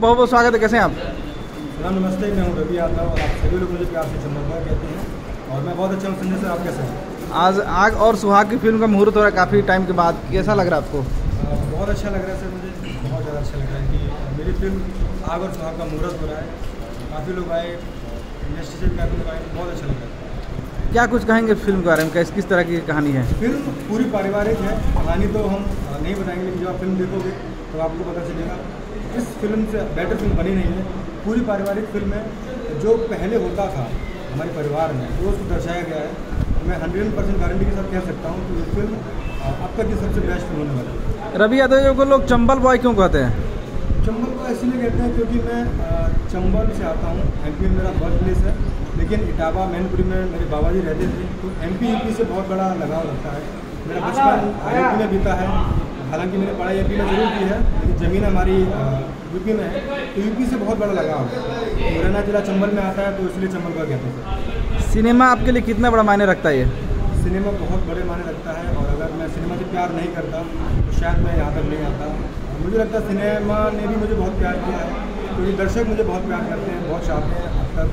बहुत बहुत स्वागत है। कैसे हैं आप? सलाम, नमस्ते। मैं हूँ रवि यादव और आप सभी लोग मुझे प्यार से चंदन भाई कहते हैं और मैं बहुत अच्छा हूँ। संजय सर, आप कैसे हैं? आज आग और सुहाग की फिल्म का मुहूर्त हो रहा है काफ़ी टाइम के बाद, कैसा लग रहा है आपको? बहुत अच्छा लग रहा है सर, मुझे बहुत ज़्यादा अच्छा लग रहा है कि मेरी फिल्म आग और सुहाग का मुहूर्त हो रहा है। काफ़ी लोग आए, इंडस्ट्री से काफ़ी लोग आए, बहुत अच्छा लग रहा है। क्या कुछ कहेंगे फिल्म के बारे में? किस तरह की कहानी है? फिल्म पूरी पारिवारिक है। कहानी तो हम नहीं बताएंगे, लेकिन जब आप फिल्म देखोगे तो आपको पता चलेगा। इस फिल्म से बेटर फिल्म बनी नहीं है। पूरी पारिवारिक फिल्म है। जो पहले होता था हमारे परिवार में वो उसको दर्शाया गया है। मैं 100% गारंटी के साथ कह सकता हूँ कि ये फिल्म अब तक की सबसे बेस्ट फिल्म होने वाली है। रवि यादव को लोग चंबल बॉय क्यों कहते हैं? चंबल को इसलिए कहते हैं क्योंकि मैं चंबल से आता हूँ। एमपी में मेरा बर्थ प्लेस है, लेकिन इटावा मैनपुरी में मेरे बाबा जी रहते थे, तो एमपी यूपी से बहुत बड़ा लगाव रखता है। मेरा बचपन यूपी में बीता है। हालांकि मैंने पढ़ाई एमपी में जरूर की है, लेकिन ज़मीन हमारी यूपी में है, तो यूपी से बहुत बड़ा लगाव है। मुरैना जिला चंबल में आता है, तो इसलिए चंबल का कहते हैं। सिनेमा आपके लिए कितना बड़ा मायने रखता है ये? सिनेमा बहुत बड़े मायने रखता है, और अगर मैं सिनेमा से प्यार नहीं करता तो शायद मैं यहाँ तक नहीं आता। मुझे लगता है सिनेमा ने भी मुझे बहुत प्यार किया है, क्योंकि दर्शक मुझे बहुत प्यार करते हैं, बहुत चाहते हैं अब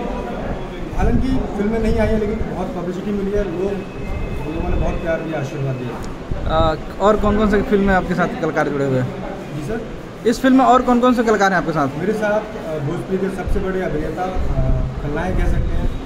तक। हालांकि फिल्में नहीं आई हैं, लेकिन बहुत पब्लिसिटी मिली है, लोगों ने बहुत प्यार दिया, आशीर्वाद दिया। और कौन कौन से फिल्म में आपके साथ कलाकार जुड़े हुए हैं? जी सर, इस फिल्म में और कौन कौन से कलाकार हैं आपके साथ? मेरे साथ भोजपुरी के सबसे बड़े अभिनेता, खलनायक कह सकते हैं,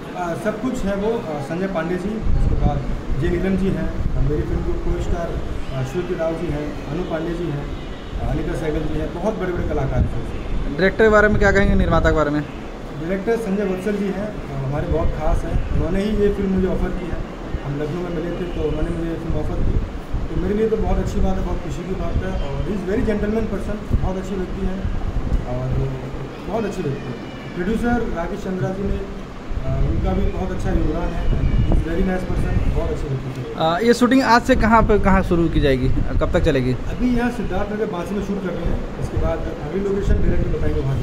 सब कुछ है वो। संजय पांडे जी, उसके बाद जे नीलम जी हैं, मेरी फिल्म के को स्टार श्रुति राव जी हैं, अनु पांडे जी हैं, अनिता सहगल जी हैं, बहुत बड़े बड़े कलाकार हैं। डायरेक्टर के बारे में क्या कहेंगे, निर्माता के बारे में? डायरेक्टर संजय वत्सल जी हैं, हमारे बहुत खास हैं। उन्होंने ही ये फिल्म मुझे ऑफ़र की है। हम लखनऊ में मिले थे, तो उन्होंने मुझे ये फिल्म ऑफ़र की, तो मेरे लिए तो बहुत अच्छी बात है, बहुत खुशी की बात है। और इज़ वेरी जेंटलमैन पर्सन, बहुत अच्छी व्यक्ति हैं और बहुत अच्छी व्यक्ति है। प्रोड्यूसर राकेश चंद्रा जी ने, उनका भी बहुत अच्छा योगदान है। इज़ वेरी नाइस पर्सन, बहुत अच्छी व्यक्ति है। ये शूटिंग आज से कहाँ शुरू की जाएगी, कब तक चलेगी? अभी यहाँ सिद्धार्थनगर बांसी में शूट कर रहे हैं। इसके बाद अगली लोकेशन डायरेक्टर बताएंगे वहाँ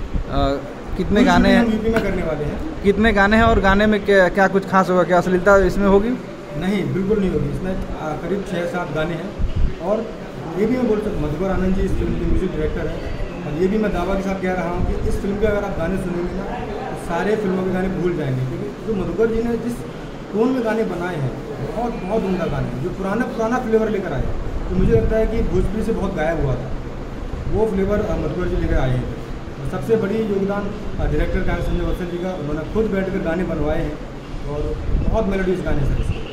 से। कितने गाने हैं? यूपी में करने वाले हैं। कितने गाने हैं और गाने में क्या कुछ खास होगा? क्या अश्लीलता इसमें होगी? नहीं, बिल्कुल नहीं होगी। इसमें करीब 6-7 गाने हैं। और ये भी मैं बोल सकता हूँ, मधुकर आनंद जी इस फिल्म के म्यूजिक डायरेक्टर हैं, और ये भी मैं दावा के साथ कह रहा हूँ कि इस फिल्म के अगर आप गाने सुनेंगे ना, तो सारे फिल्मों के गाने भूल जाएंगे, क्योंकि जो मधुकर जी ने जिस टोन में गाने बनाए हैं, बहुत उम्दा गाने हैं, जो पुराना फ्लेवर लेकर आए। तो मुझे लगता है कि भोजपुरी से बहुत गायब हुआ था, वो फ्लेवर मधुकर जी लेकर आए हैं। सबसे बड़ी योगदान डायरेक्टर का है संजय वत्सल जी का। उन्होंने खुद बैठकर गाने बनवाए हैं और बहुत मेलोडियस गाने सर इसके।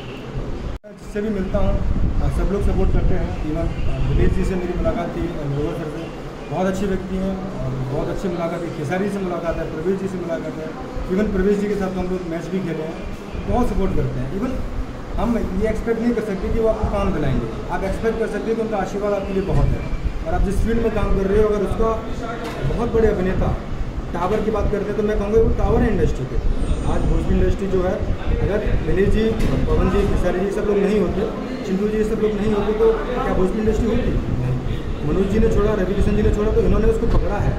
जिससे भी मिलता हूँ सब लोग सपोर्ट करते हैं। इवन दिनेश जी से मेरी मुलाकात थी, लोअर सर से, बहुत अच्छे व्यक्ति हैं और बहुत अच्छी मुलाकात है। खेसारी जी से मुलाकात है, प्रवेश जी से मुलाकात है। इवन प्रवेश जी के साथ हम लोग मैच भी खेले हैं, बहुत सपोर्ट करते हैं। इवन हम ये एक्सपेक्ट नहीं कर सकते कि वो आपको काम दिलाएंगे, आप एक्सपेक्ट कर सकते हैं कि उनका आशीर्वाद आपके लिए बहुत है। और आप जिस फील्ड में काम कर रहे हो, अगर उसका बहुत बड़े अभिनेता टावर की बात करते हैं, तो मैं कहूँगा वो टावर है इंडस्ट्री के। आज भोजपुरी इंडस्ट्री जो है, अगर दिनेश जी, पवन जी, खेसारी जी सब लोग नहीं होते, चिंटू जी सब लोग नहीं होते, तो क्या भोजपुरी इंडस्ट्री होती? नहीं। मनोज जी ने छोड़ा, रवि किशन जी ने छोड़ा, तो इन्होंने उसको पकड़ा है,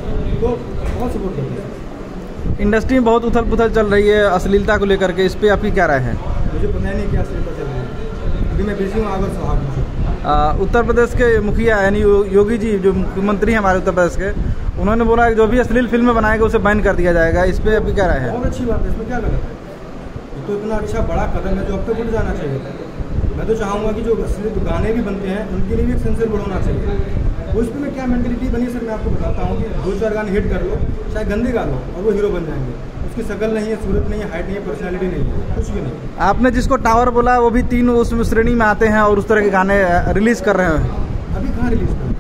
तो बहुत सपोर्ट करते हैं। इंडस्ट्री में बहुत उथल पुथल चल रही है अश्लीलता को लेकर के, इस पर आपकी क्या राय है? मुझे पता नहीं क्या अश्लीलता चल रही है, अभी मैं बिजी हूँ आग और सुहाग में। उत्तर प्रदेश के मुखिया यानी योगी जी, जो मुख्यमंत्री हैं हमारे उत्तर प्रदेश के, उन्होंने बोला कि जो भी अश्लील फिल्में बनाएगा उसे बैन कर दिया जाएगा। इस पर आपकी क्या राय है? बहुत अच्छी बात है, इसमें क्या गलत है? ये तो इतना अच्छा बड़ा कदम है जो अब तक उठ जाना चाहिए था। मैं तो चाहूँगा कि जो अश्लील गाने भी बनते हैं उनके लिए भी एक सेंसर बोर्ड होना चाहिए। उस पर में क्या मेंटलिटी बनी सर, मैं आपको बताता हूँ कि 2-4 गाने हिट कर लो, चाहे गंदे गा लो, और वो हीरो बन जाएंगे। उसकी शकल नहीं है, सूरत नहीं है, हाइट नहीं है, पर्सनैलिटी नहीं है, कुछ भी नहीं। आपने जिसको टावर बोला वो भी 3 उस श्रेणी में आते हैं और उस तरह के गाने रिलीज कर रहे हैं। अभी कहाँ रिलीज कर,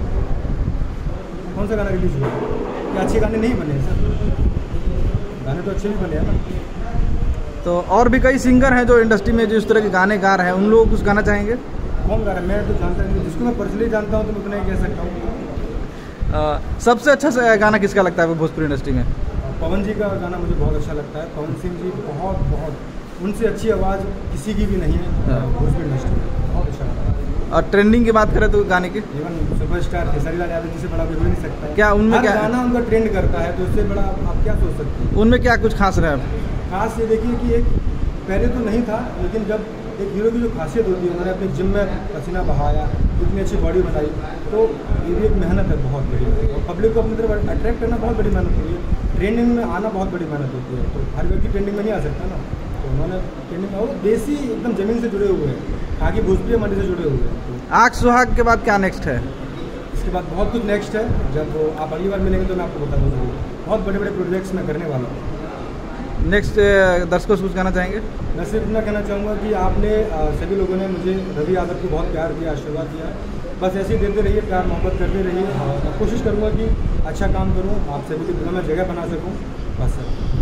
कौन सा गाना रिलीज हुआ? क्या अच्छे गाने नहीं बने सर? गाने तो अच्छे भी बने हैं ना। तो और भी कई सिंगर हैं जो इंडस्ट्री में जो इस तरह के गाने गा रहे हैं, उन लोगों को कुछ गाना चाहेंगे? कौन गा रहा है? मैं तो जानता नहीं, जिसको मैं पर्सनली जानता हूँ तो मैं उतना ही कह सकता हूँ। सबसे अच्छा गाना किसका लगता है भोजपुरी इंडस्ट्री में? पवन जी का गाना मुझे बहुत अच्छा लगता है। पवन सिंह जी बहुत उनसे अच्छी आवाज़ किसी की भी नहीं है भोजपुरी इंडस्ट्री में, बहुत अच्छा गाना। और ट्रेंडिंग की बात करें तो गाने की, इवन सुपरस्टार खेसारी लाल यादव जी से बड़ा कोई हो नहीं सकता है। क्या उनमें क्या गाना उनका ट्रेंड करता है, तो उससे बड़ा आप क्या सोच सकते हैं? उनमें क्या कुछ खास रहा है? खास ये देखिए कि एक पहले तो नहीं था, लेकिन जब एक हीरो की जो खासियत होती है, उन्होंने अपने जिम में पसीना बहाया, इतनी अच्छी बॉडी बनाई, तो ये भी एक मेहनत है बहुत बड़ी, और पब्लिक को अपनी तरफ अट्रैक्ट करना बहुत बड़ी मेहनत होती है। ट्रेंडिंग में आना बहुत बड़ी मेहनत होती है, तो हर व्यक्ति ट्रेंडिंग में नहीं आ सकता ना, तो उन्होंने ट्रेंडिंग में, वो देसी एकदम ज़मीन से जुड़े हुए हैं, आगे भोजपुरी मंडी से जुड़े हुए हैं। तो आग सुहाग के बाद क्या नेक्स्ट है? इसके बाद बहुत कुछ नेक्स्ट है, जब आप अगली बार मिलेंगे तो मैं आपको बता दूँगा। बहुत बड़े बड़े प्रोजेक्ट्स मैं करने वाला हूँ। नेक्स्ट दर्शकों से कुछ कहना चाहेंगे? मैं सिर्फ इतना कहना चाहूँगा कि आपने सभी लोगों ने मुझे रवि यादव को बहुत प्यार दिया, आशीर्वाद दिया, बस ऐसे ही देते रहिए, प्यार मोहब्बत करते रहिए। मैं कोशिश करूँगा कि अच्छा काम करूँ, आप सभी के दिलों में जगह बना सकूँ, बस सर।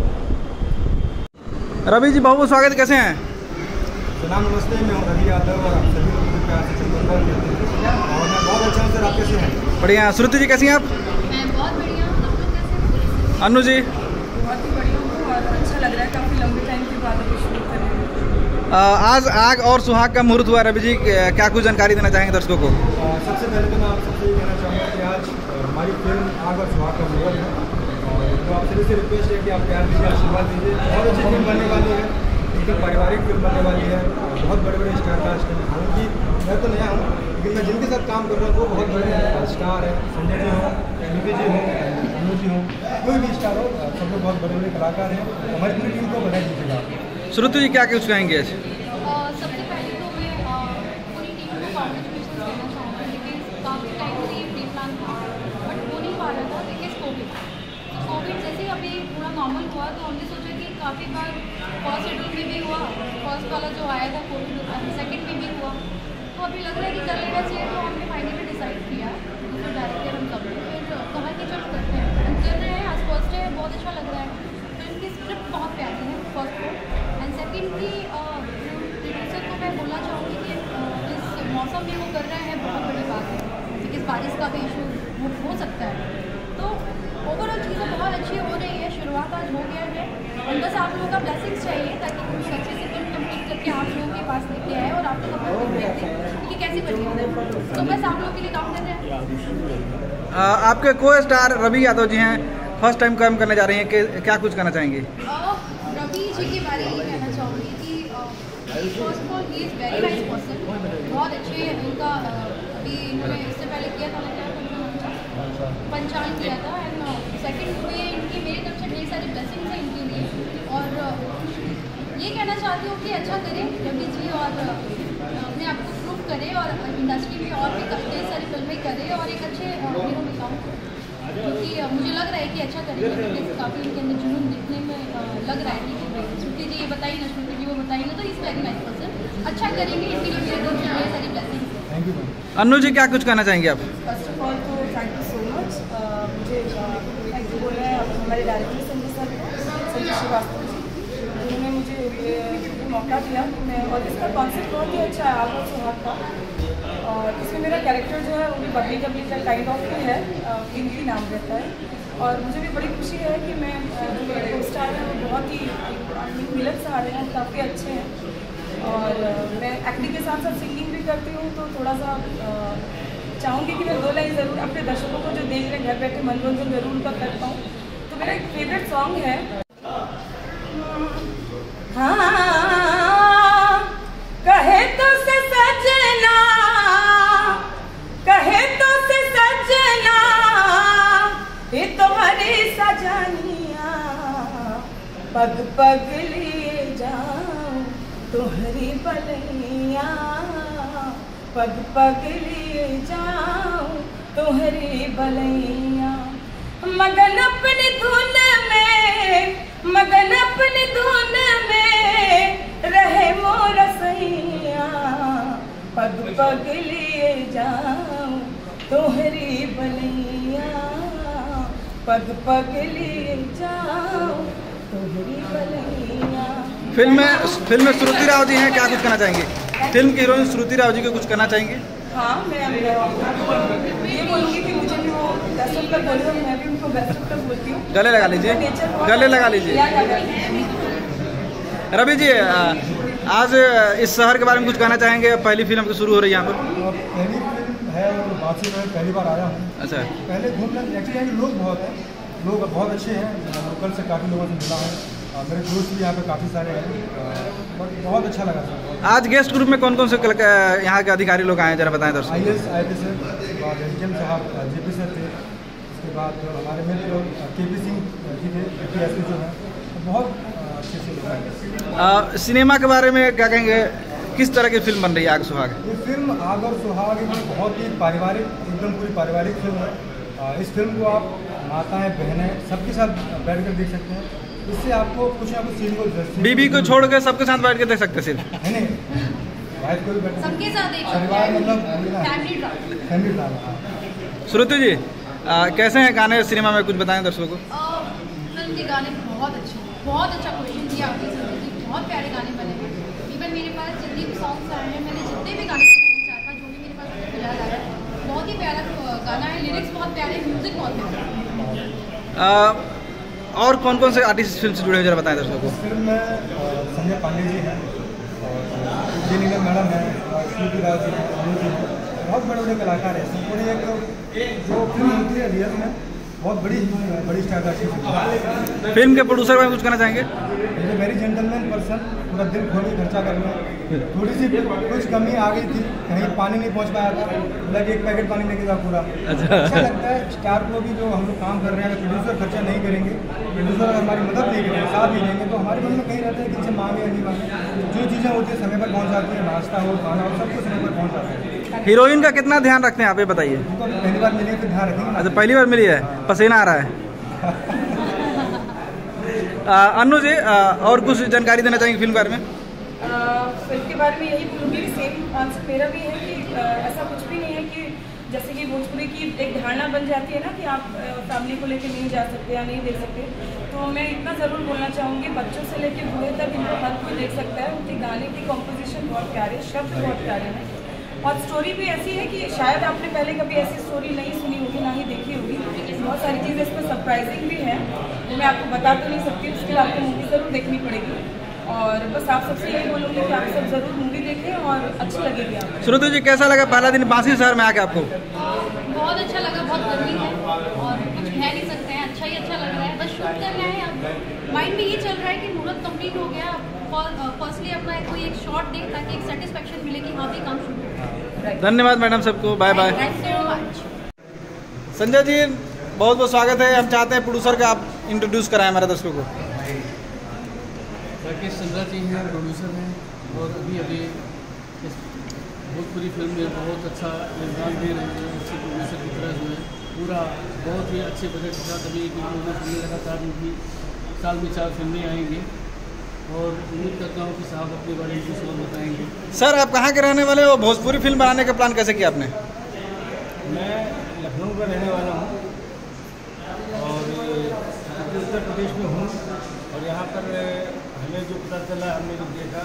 रवि जी बहुत बहुत स्वागत, कैसे हैं? सलाम, नमस्ते, मैं हूँ रवि यादव और आप सभी लोगों को प्यार से चंदन कहते हैं, और मैं बहुत अच्छा हूँ सर। आप कैसे हैं? बढ़िया। श्रुति जी कैसी हैं आप? मैं बहुत बढ़िया हूँ, आप लोग कैसे हैं? अनु जी? बहुत ही बढ़िया हूँ और अच्छा लग रहा है, काफ़ी लंबे टाइम के बाद अभी शुरू कर रहे हैं। आज आग और सुहाग का मुहूर्त हुआ, रवि जी क्या कुछ जानकारी देना चाहेंगे दर्शकों को? सबसे पहले तो मैं आप सबसे ये कहना चाहूँगा कि आज हमारी फिल्म आग और सुहाग का मुहूर्त है, और तो आप सभी से रिक्वेस्ट है कि आप प्यार दीजिए, आशीर्वाद दीजिए। बहुत अच्छी फिल्म बनने वाली है, एकदम पारिवारिक फिल्म बनने वाली है, बहुत बड़े बड़े स्टार कास्ट हैं। हालांकि मैं तो नया हूँ, लेकिन मैं जिनके साथ काम कर रहा हूँ वो बहुत बड़े स्टार हैं। संजय जी हों, नीति जी हों, अनु जी हों, कोई भी स्टार हो, सब लोग बहुत बड़े बड़े कलाकार हैं। हमारी पूरी टीम को बधाई दीजिएगा। श्रुति जी क्या कुछ कहेंगे आज? सबसे पहले तो मैं पूरी टीम को कॉन्ग्रेचुलेशन देना चाहूँगी, लेकिन काफ़ी टाइम से ये प्री प्लान था बट हो नहीं पा रहा था बिकॉज कोविड। तो कोविड जैसे ही अभी पूरा नॉर्मल हुआ तो हमने सोचा कि काफ़ी बार फर्स्ट शेड्यूल में भी हुआ, फर्स्ट वाला जो आया था कोविड, सेकेंड में भी हुआ, तो अभी लग रहा है कि कर लेना चाहिए। तो हमने फाइनली डिसाइड किया, दूसरे डायरेक्टर हम सब फिर कहा कि चलो करते हैं, हम कर रहे हैं। आज फर्स्ट है, बहुत अच्छा लग रहा है। फिल्म की स्क्रिप्ट बहुत प्यारी है फर्स्ट को, एंड सेकेंडली प्रोड्यूसर को मैं बोलना चाहूँगी कि इस मौसम में वो कर रहे हैं, बहुत बड़ी बात है, बिकॉज बारिश का भी इशू हो सकता है। तो ओवरऑल चीज़ें बहुत अच्छी हो रही है, शुरुआत आज हो गया है, और बस आप लोगों का ब्लेसिंग्स चाहिए ताकि हम लोग अच्छे से फिल्म कंप्लीट करके आप लोगों के पास लेके आए और आप लोग अपना फीडबैक दें कि कैसी बनी है। तो बस आप लोगों के लिए काम कर रहे हैं। आपके को स्टार रवि यादव जी हैं, फर्स्ट टाइम काम करने जा रही हैं, कि क्या कुछ कहना चाहेंगे? रवि जी के बारे में कहना चाहूँगी कि first of all he is very nice person, बहुत अच्छे। इनका अभी इन्होंने इससे पहले किया था, पंचाल किया था, एंड सेकंड में इनकी मेरी तरफ से ढेर सारी ब्लेसिंग्स हैं इनके लिए। और ये कहना चाहती हूँ कि अच्छा करें रवि जी, और अपने आप को प्रूव करें और इंडस्ट्री में और भी कई सारी फिल्में करें और एक अच्छे हीरो में काम करें, क्योंकि मुझे लग रहा है कि अच्छा करेंगे, क्योंकि काफ़ी इनके अंदर जुनून दिखने में लग रहा है कि श्रुति जी ये बताइए ना, श्रुति जी वो बताइए ना, तो इस वेरी नाइस पर्सन, अच्छा करेंगे, इनके लिए मेरी तरफ से ढेर सारी ब्लेसिंग्स हैं। Thank you. अनु जी क्या कुछ कहना चाहेंगे आप? फर्स्ट ऑफ ऑल तो थैंक यू सो मच। मुझे थैंक यू बोलना है हमारे डायरेक्टर संजय सर को, संजय श्रीवास्तव जी, जिन्होंने मुझे ये मौका दिया। मैं और इसका कॉन्सेप्ट बहुत ही अच्छा है आग और सुहाग का, और इसमें मेरा कैरेक्टर जो है वो भी बबली कबली का काइंड ऑफ ही है, पिंकी नाम रहता है। और मुझे भी बड़ी खुशी है कि मैं जो मेरे को स्टार हैं वो बहुत ही मिलत से आ रहे हैं, काफ़ी अच्छे हैं, और मैं एक्टिंग के साथ साथ सिंगिंग भी करती हूँ, तो थोड़ा सा चाहूँगी कि मैं 2 लाइन ज़रूर अपने दर्शकों को जो देख रहे हैं घर बैठे मनोरंजन ज़रूर उनका कर पाऊँ। तो मेरा एक फेवरेट सॉन्ग है, हाँ कहे तो से सजना, कहे तो से सजना, ये तुम्हारी सजनिया, पग पग लिए जाऊं तुम्हारी बलैया, पग पग लिए जाऊं तुम्हारी बलैया। मगन अपनी धुन में, मगन अपनी धुन में रहे मोर सैया, पग पग लिए जाऊं तुम्हारी बलैया, पग पग लिए जाऊं तुम्हारी बलैया। फिल्म में श्रुति राव जी हैं, क्या कुछ कहना चाहेंगे? फिल्म की हीरोइन श्रुति राव जी को कुछ कहना चाहेंगे? हाँ, मैं ये बोलूँगी कि मुझे भी वो बेस्ट ऑफ लक बोल रहे हो, मैं भी उनको बेस्ट ऑफ लक बोलती हूँ। गले लगा लीजिए, गले लगा लीजिए। रवि जी आज इस शहर के बारे में कुछ कहना चाहेंगे? पहली फिल्म की शुरू हो रही है यहाँ पर। पहली फिल्म है और वापसी में पहली बार आया हूँ। अच्छा, पहले घूमना एक्चुअली लोग बहुत हैं, लोग बहुत अच्छे हैं, लोकल से काफ़ी लोगों से मिला हूँ, मेरे दोस्त भी यहाँ पे काफ़ी सारे हैं, बट बहुत अच्छा लगा सर। आज गेस्ट ग्रुप में कौन कौन से यहाँ के अधिकारी लोग आए हैं, जरा बताएं दर्शकों। IAS आए थे सर, और SDM साहब JP सर थे, उसके बाद हमारे मित्र KP सिंह जी थे, APSP जो है, बहुत अच्छे से लोग आए। सिनेमा के बारे में क्या कहेंगे, किस तरह की फिल्म बन रही है आग सुहाग? ये फिल्म आग और सुहाग बहुत ही पारिवारिक, एकदम पूरी पारिवारिक फिल्म है। इस फिल्म को आप माताएं बहनें सबके साथ बैठ कर देख सकते हैं। इससे आपको कुछ ना कुछ सीन को बीबी को छोड़ के सबके साथ बैठ के देख सकते सिर्फ है नहीं, वाइफ को भी बैठ सबके साथ एक परिवार मतलब फैमिली ड्रामा। श्रुति जी कैसे हैं गाने सिनेमा में, कुछ बताएं दर्शकों को। फिल्म के गाने बहुत अच्छे हैं, बहुत अच्छा क्वेश्चन दिया आपने संजय जी, बहुत प्यारे गाने बने हैं। इवन मेरे पास जितने भी सॉन्ग्स आए हैं, मैंने जितने भी गाने सुने हैं, 4-5 जो भी मेरे पास फिलहाल आया है, बहुत ही प्यारा गाना है, लिरिक्स बहुत प्यारे, म्यूजिक बहुत प्यारा। और कौन कौन से आर्टिस्ट फिल्म से जुड़े हैं, जरा बताएं दर्शकों को। फिल्म में संजय पांडे जी हैं, और जे नीलम मैडम हैं, और स्मृति राज जी हैं, अनु जी हैं, बहुत बड़े बड़े कलाकार हैं। पूरी एक जो फिल्म होती है रियल में बहुत बड़ी स्टार। फिल्म के प्रोड्यूसर में कुछ कहना चाहेंगे? वेरी जेंटलमैन पर्सन, पूरा दिल खोल के खर्चा करना। थोड़ी सी कुछ कमी आ गई थी, कहीं पानी नहीं पहुंच पाया था, मतलब 1 पैकेट पानी लेके था पूरा। अच्छा लगता है स्टार को भी, जो हम लोग काम कर रहे हैं, अगर प्रोड्यूसर खर्चा नहीं करेंगे, प्रोड्यूसर अगर हमारी मदद नहीं करेंगे, साथ नहीं देंगे, तो हमारे मन में कहीं रहता है कि इनसे मांगे या नहीं मांगे। जो चीज़ें होती है समय पर पहुँच जाती है, नाश्ता हो, खाना हो, सब कुछ समय पर पहुँच जाता है। हीरोइन का कितना ध्यान रखते हैं आप, ये बताइए। उनको पहली बार मिले तो ध्यान रखेंगे। अच्छा, पहली बार मिली है, पसीना आ रहा है। अनु जी और कुछ जानकारी देना चाहेंगे फिल्म के बारे में? फिल्म के बारे में यही बोलूँगी कि सेम आंसर मेरा भी है कि ऐसा कुछ भी नहीं है कि जैसे कि भोजपुरी की एक धारणा बन जाती है ना कि आप फैमिली को लेकर नहीं जा सकते या नहीं देख सकते। तो मैं इतना ज़रूर बोलना चाहूँगी, बच्चों से लेकर बूढ़े तक इनको हर कोई देख सकता है। उनके गाने की कॉम्पोजिशन बहुत प्यारे, शब्द बहुत प्यारे हैं, और स्टोरी भी ऐसी है कि शायद आपने पहले कभी ऐसी स्टोरी नहीं सुनी होगी, ना ही देखी होगी। बहुत सारी चीज़ें इसमें सरप्राइजिंग भी हैं, जो मैं आपको बता तो नहीं सकती, उसके लिए आपको मूवी ज़रूर देखनी पड़ेगी। और बस आप सबसे यही बोलूँगी कि आप सब ज़रूर मूवी देखें और अच्छी लगेगी आपको। श्रुति जी कैसा लगा पहला दिन बांसी शहर में आके आपको? बहुत अच्छा लगा, बहुत गर्मी है और कुछ कह नहीं सकते हैं, अच्छा ही अच्छा लग रहा है। बस शूट कर रहे हैं, अब माइंड में ये चल रहा है कि मुहूर्त कंप्लीट हो गया, फर्स्टली अपना कोई एक शॉट दें ताकि एक सेटिस्फेक्शन मिले कि हाँ भी काम शुरू हो। धन्यवाद मैडम सबको, bye bye. Thank you so much. Sanjay ji बहुत बहुत स्वागत है। हम चाहते हैं प्रोड्यूसर का आप इंट्रोड्यूस कराएं हमारे दर्शकों को। राकेश चंद्रा जी हैं, प्रोड्यूसर हैं, और अभी इस भोजपुरी फिल्म में बहुत अच्छा योगदान दे रहे हैं। अच्छे प्रोड्यूसर की तरह जो है पूरा बहुत ही अच्छे बजट के साथ अभी फिल्में लगातार उनकी साल में 4 फिल्में आएंगी, और उम्मीद करता हूँ कि साहब अपने बारे में कुछ और बताएंगे। सर आप कहाँ के रहने वाले हो? भोजपुरी फिल्म बनाने का प्लान कैसे किया आपने? मैं लखनऊ का रहने वाला हूँ और उत्तर प्रदेश में हूँ, और यहाँ पर हमें जो पता चला, हमने जो देखा,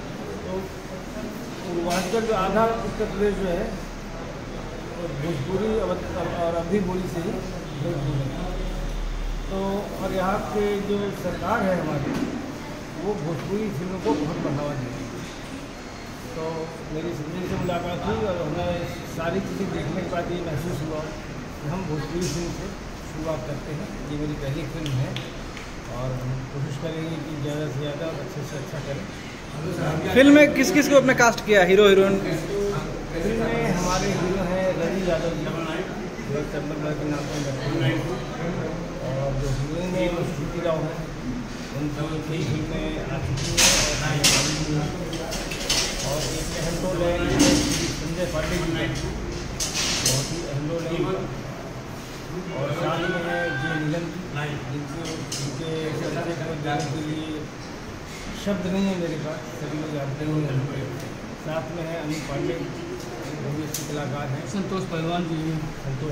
तो वहाँ का जो आधा उत्तर प्रदेश जो है भोजपुरी और अवधी बोली से ही भोजपुरी, तो और यहाँ के जो सरकार है हमारी, वो भोजपुरी फिल्मों को बहुत बढ़ावा दे रही है। तो मेरी संजय से मुलाकात हुई और हमें सारी चीज़ें देखने के बाद ये महसूस हुआ कि हम भोजपुरी फिल्म से शुरुआत करते हैं। ये मेरी पहली फिल्म है और हम कोशिश करेंगे कि ज़्यादा से ज़्यादा अच्छे से अच्छा करें। फिल्म में किस किस को आपने कास्ट किया, हीरो हीरोइन? फिल्म में हमारे हीरो हैं रवि यादव जी, चंद्रमा के नाम पर, और जो हीरोइन है वो श्रुति राव है, उनकी कई फिल्में आ चुकी हैं, और एक अहम रोल है संजय पांडे जी का, बहुत ही अहम रोल है, और साथ में है जे नीलम जिनके परिचय को देने के लिए शब्द नहीं है मेरे पास, सभी लोग जानते हैं। साथ में है अनिल पांडे, वो भी अच्छे कलाकार हैं। संतोष पहलवान जी हैं,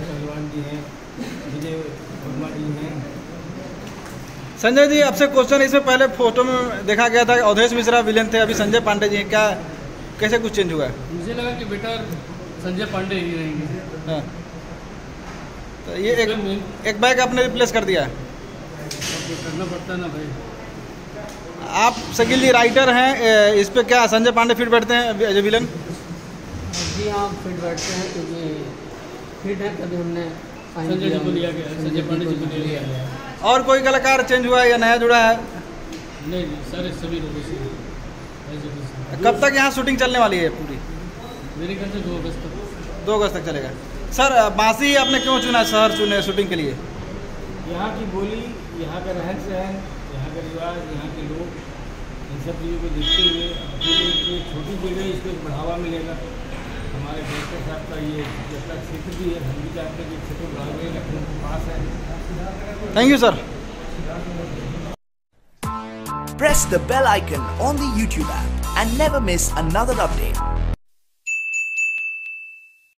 विजय वर्मा जी हैं। संजय जी आपसे क्वेश्चन, इससे पहले फोटो में देखा गया था अवधेश मिश्रा विलेन थे, अभी संजय पांडे जी हैं, क्या कैसे कुछ चेंज हुआ है? मुझे लगा कि बेटर संजय पांडे ही रहेंगे। हाँ। तो ये एक बैग आपने रिप्लेस कर दिया है, तो करना पड़ता है ना भाई। आप शकील जी राइटर हैं, इस पे क्या संजय पांडे फिट बैठते हैं एज ए विलन? जी हाँ, फिट बैठते हैं क्योंकि फिट है, तभी हमने संजय जी को लिया गया, संजय पांडे जी को लिया गया। और कोई कलाकार चेंज हुआ है या नया जुड़ा है? नहीं सारे सभी लोकेशन हैं। कब तक यहाँ शूटिंग चलने वाली है पूरी? मेरे ख्याल से 2 अगस्त तक। 2 अगस्त तक चलेगा। सर बांसी आपने क्यों चुना, शहर चुने शूटिंग के लिए? यहाँ की बोली, यहाँ का रहन सहन, यहाँ का रिवाज, यहाँ के लोग, इन सब चीज़ों को देखते हुए अपनी छोटी जगह इसको एक बढ़ावा मिलेगा। हमारे डायरेक्टर साहब का ये जैसा क्षेत्र भी है, हम भी चाहते हैं कि क्षेत्र बढ़ावे लखनऊ के पास है। Thank you sir. Press the bell icon on the YouTube app and never miss another update.